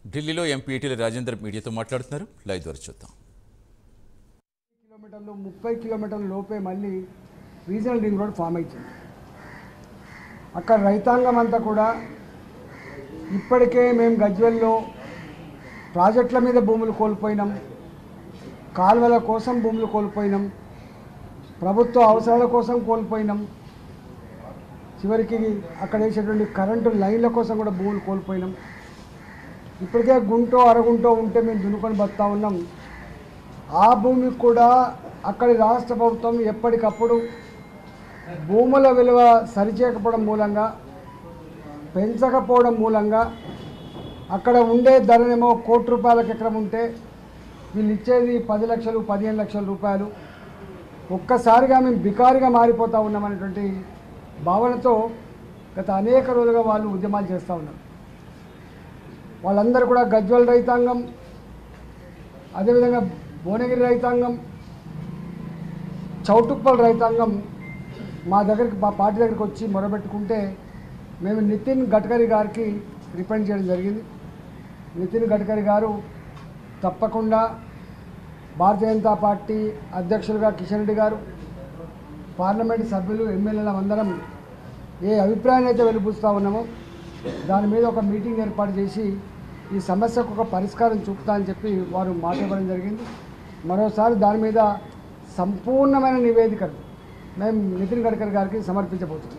ఢిల్లీలో ఎంపీ ఈటెల రాజేందర్ మీడియాతో మాట్లాడుతున్నారు. లైవ్ ద్వారా చూద్దాం. కిలోమీటర్లు 30 కిలోమీటర్ల లోపే మళ్ళీ రీజనల్ రింగ్ రోడ్ ఫామ్ అవుతుంది. అక్కడ రైతాంగం అంతా కూడా ఇప్పటికే మేము గజ్వెల్లో ప్రాజెక్టుల మీద భూములు కోల్పోయినాం, కాలువల కోసం భూములు కోల్పోయినాం, ప్రభుత్వ అవసరాల కోసం కోల్పోయినాం, చివరికి అక్కడ వేసేటువంటి కరెంటు లైన్ల కోసం కూడా భూములు కోల్పోయినాం. ఇప్పటికే గుంటో అరగుంటో ఉంటే మేము దున్నుకొని బతుకుతా ఉన్నాం. ఆ భూమికి కూడా అక్కడి రాష్ట్ర ప్రభుత్వం ఎప్పటికప్పుడు భూముల విలువ సరిచేయకపోవడం మూలంగా, పెంచకపోవడం మూలంగా అక్కడ ఉండే ధరనేమో ₹1,00,00,000 ఎకరం ఉంటే వీళ్ళు ఇచ్చేది 10 లక్షలు 15 లక్షల రూపాయలు. ఒక్కసారిగా మేము బికారిగా మారిపోతూ ఉన్నామనేటువంటి భావనతో గత అనేక రోజులుగా వాళ్ళు ఉద్యమాలు చేస్తూ ఉన్నారు. వాళ్ళందరూ కూడా గజ్వెల్ రైతాంగం, అదేవిధంగా భువనగిరి రైతాంగం, చౌటుప్పల్ రైతాంగం మా పార్టీ దగ్గరికి వచ్చి మొరబెట్టుకుంటే మేము నితిన్ గడ్కరీ గారికి రిప్రజెంట్ చేయడం జరిగింది. నితిన్ గడ్కరీ గారు తప్పకుండా భారతీయ జనతా పార్టీ అధ్యక్షులుగా కిషన్ రెడ్డి గారు, పార్లమెంటు సభ్యులు, ఎమ్మెల్యేల అందరం ఏ అభిప్రాయాన్ని అయితే వెలిపిస్తూ ఉన్నామో దాని మీద ఒక మీటింగ్ ఏర్పాటు చేసి ఈ సమస్యకు ఒక పరిష్కారం చూపుతా అని చెప్పి వారు మాట ఇవ్వడం జరిగింది. మరోసారి దాని మీద సంపూర్ణమైన నివేదికను మేము నితిన్ గడ్కరీ గారికి సమర్పించబోతున్నాం.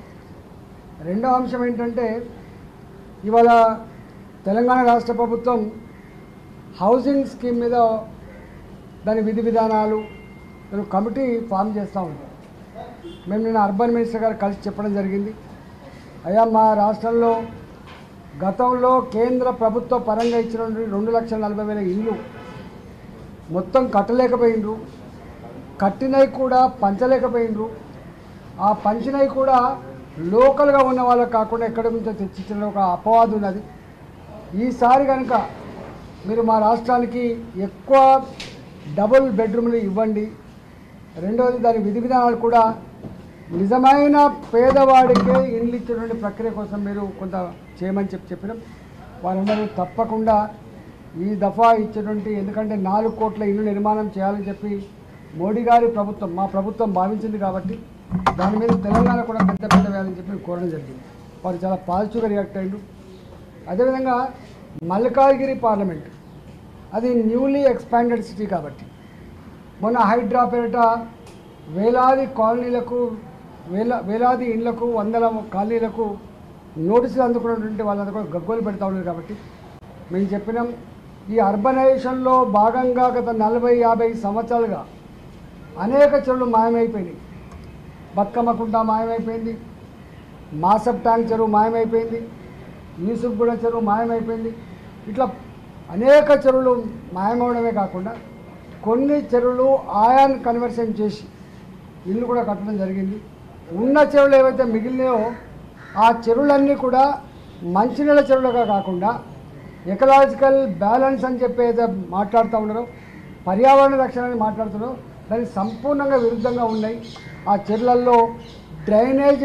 రెండవ అంశం ఏంటంటే, ఇవాళ తెలంగాణ రాష్ట్ర ప్రభుత్వం హౌసింగ్ స్కీమ్ మీద దాని విధి విధానాలు కమిటీ ఫామ్ చేస్తూ ఉంటాం. మేము నిన్న అర్బన్ మినిస్టర్ గారు కలిసి చెప్పడం జరిగింది. అయ్యా, మా రాష్ట్రంలో గతంలో కేంద్ర ప్రభుత్వ పరంగా ఇచ్చిన 2,40,000 ఇళ్ళు మొత్తం కట్టలేకపోయినరు, కట్టినవి కూడా పంచలేకపోయినరు. ఆ పంచినవి కూడా లోకల్గా ఉన్న వాళ్ళకి కాకుండా ఎక్కడి నుంచో తెచ్చిచ్చిన ఒక అపవాదు ఉన్నది. ఈసారి కనుక మీరు మా రాష్ట్రానికి ఎక్కువ డబుల్ బెడ్రూమ్లు ఇవ్వండి. రెండవది, దాని విధి విధానాలు కూడా నిజమైన పేదవాడికే ఇండ్లు ఇచ్చేటువంటి ప్రక్రియ కోసం మీరు కొంత చేయమని చెప్పినాం. వారందరూ తప్పకుండా ఈ దఫా ఇచ్చేటువంటి, ఎందుకంటే 4 కోట్ల ఇల్లు నిర్మాణం చేయాలని చెప్పి మోడీ గారి ప్రభుత్వం, మా ప్రభుత్వం భావించింది కాబట్టి దాని మీద తెలంగాణ కూడా పెద్ద వేయాలని చెప్పి కోరడం జరిగింది. వారు చాలా పాజిటివ్గా రియాక్ట్ అయ్యారు. అదేవిధంగా మల్కాజ్గిరి పార్లమెంట్ అది న్యూలీ ఎక్స్పాండెడ్ సిటీ కాబట్టి మొన్న హైడ్రా పేరిట వేలాది కాలనీలకు, వేలాది ఇండ్లకు, వందల కాలనీలకు నోటీసులు అందుకున్నటువంటి వాళ్ళంతా కూడా గగ్గోలు పెడతా ఉన్నారు. కాబట్టి మేము చెప్పినాం, ఈ అర్బనైజేషన్లో భాగంగా గత 40-50 సంవత్సరాలుగా అనేక చెరువులు మాయమైపోయినాయి. బతుకమ్మకుంట మాయమైపోయింది, మాసబ్ ట్యాంక్ చెరువు మాయమైపోయింది, యూసుఫ్గూడ చెరువు మాయమైపోయింది. ఇట్లా అనేక చెరువులు మాయమవడమే కాకుండా కొన్ని చెరువులు ఆయాన్ కన్వర్షన్ చేసి ఇల్లు కూడా కట్టడం జరిగింది. ఉన్న చెరువులు ఏవైతే మిగిలినాయో ఆ చెరువులన్నీ కూడా మంచినీళ్ళ చెరువులుగా కాకుండా ఎకలాజికల్ బ్యాలెన్స్ అని చెప్పి అయితే మాట్లాడుతూ ఉన్నారో, పర్యావరణ రక్షణ అని మాట్లాడుతున్నారో, దానికి సంపూర్ణంగా విరుద్ధంగా ఉన్నాయి. ఆ చెరువులలో డ్రైనేజ్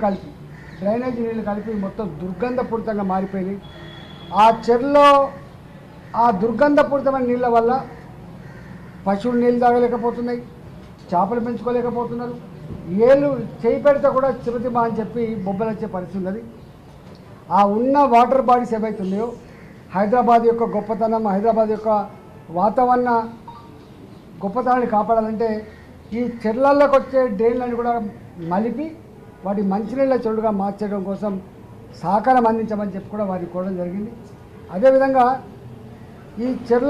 నీళ్లు కలిపి మొత్తం దుర్గంధపూరితంగా మారిపోయినాయి. ఆ చెరువులో ఆ దుర్గంధపూరితమైన నీళ్ళ వల్ల పశువులు నీళ్ళు తాగలేకపోతున్నాయి, చేపలు పెంచుకోలేకపోతున్నారు. ఏళ్ళు చేయి పెడితే కూడా చిరుతిమా అని చెప్పి బొబ్బలు వచ్చే పరిస్థితి ఉన్నది. ఆ ఉన్న వాటర్ బాడీస్ ఏవైతున్నాయో, హైదరాబాద్ యొక్క గొప్పతనం, హైదరాబాద్ యొక్క వాతావరణ గొప్పతనాన్ని కాపాడాలంటే ఈ చెర్లల్లోకి వచ్చే డ్రైన్లను కూడా మలిపి వాటి మంచినీళ్ళ చెరువుగా మార్చడం కోసం సహకారం అందించమని చెప్పి కూడా వారికి కోరడం జరిగింది. అదేవిధంగా ఈ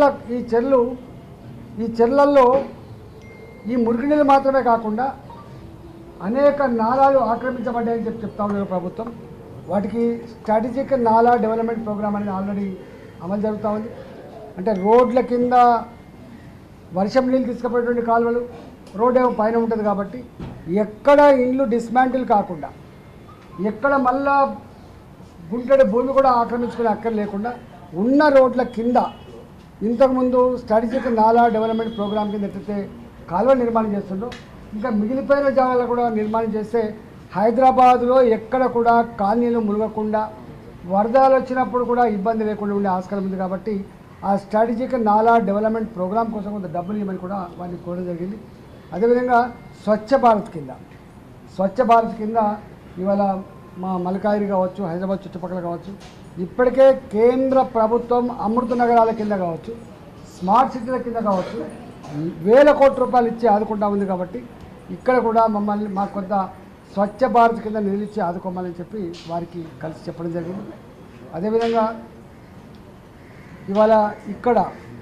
చెర్లల్లో ఈ మురుగునీళ్ళు మాత్రమే కాకుండా అనేక నాలాలు ఆక్రమించబడ్డాయని చెప్తా ఉన్నారు ప్రభుత్వం. వాటికి స్ట్రాటజిక్ నాలా డెవలప్మెంట్ ప్రోగ్రామ్ అనేది ఆల్రెడీ అమలు జరుగుతూ ఉంది. అంటే రోడ్ల కింద వర్షం నీళ్ళు తీసుకుపోయేటువంటి కాలువలు, రోడ్ ఏమో పైన ఉంటుంది కాబట్టి ఎక్కడ ఇండ్లు డిస్మాంటిల్ కాకుండా, ఎక్కడ మళ్ళా గుంటడి భూమి కూడా ఆక్రమించుకునే అక్కర లేకుండా ఉన్న రోడ్ల కింద ఇంతకుముందు స్ట్రాటజిక్ నాలా డెవలప్మెంట్ ప్రోగ్రామ్ కింద ఎట్లయితే కాలువ నిర్మాణం చేస్తుండో, ఇంకా మిగిలిపోయిన జాగాలు కూడా నిర్మాణం చేస్తే హైదరాబాద్లో ఎక్కడ కూడా కాలనీలు మునగకుండా వరదలు వచ్చినప్పుడు కూడా ఇబ్బంది లేకుండా ఉండే ఆస్కారం ఉంది కాబట్టి ఆ స్ట్రాటజిక్ నాలా డెవలప్మెంట్ ప్రోగ్రామ్ కోసం కొంత డబ్బులు ఇవ్వమని కూడా వారిని కోరడం జరిగింది. అదేవిధంగా స్వచ్ఛ భారత్ కింద ఇవాళ మా మల్కాయిరి కావచ్చు, హైదరాబాద్ చుట్టుపక్కల కావచ్చు, ఇప్పటికే కేంద్ర ప్రభుత్వం అమృత నగరాల కింద కావచ్చు, స్మార్ట్ సిటీల కింద కావచ్చు వేల కోట్ల రూపాయలు ఇచ్చి ఆదుకుంటా ఉంది. కాబట్టి ఇక్కడ కూడా మమ్మల్ని మాకు కొంత స్వచ్ఛ భారత్ కింద నిధులు ఇచ్చి ఆదుకోమని చెప్పి వారికి కలిసి చెప్పడం జరిగింది. అదేవిధంగా ఇవాళ ఇక్కడ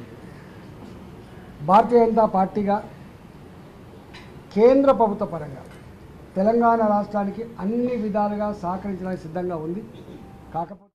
భారతీయ జనతా పార్టీగా కేంద్ర ప్రభుత్వ పరంగా తెలంగాణ రాష్ట్రానికి అన్ని విధాలుగా సహకరించడానికి సిద్ధంగా ఉంది. కాకపోతే